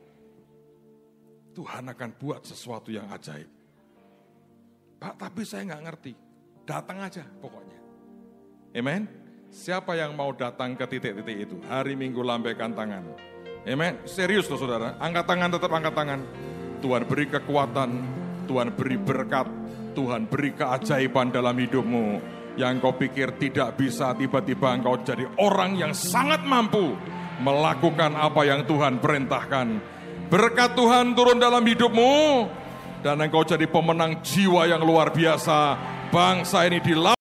S1: Tuhan akan buat sesuatu yang ajaib. Pak, tapi saya nggak ngerti. Datang aja pokoknya. Amen. Siapa yang mau datang ke titik-titik itu? Hari Minggu lambaikan tangan. Amen. Serius loh saudara. Angkat tangan, tetap angkat tangan. Tuhan beri kekuatan. Tuhan beri berkat. Tuhan beri keajaiban dalam hidupmu. Yang kau pikir tidak bisa, tiba-tiba engkau jadi orang yang sangat mampu melakukan apa yang Tuhan perintahkan. Berkat Tuhan turun dalam hidupmu, dan engkau jadi pemenang jiwa yang luar biasa. Bangsa ini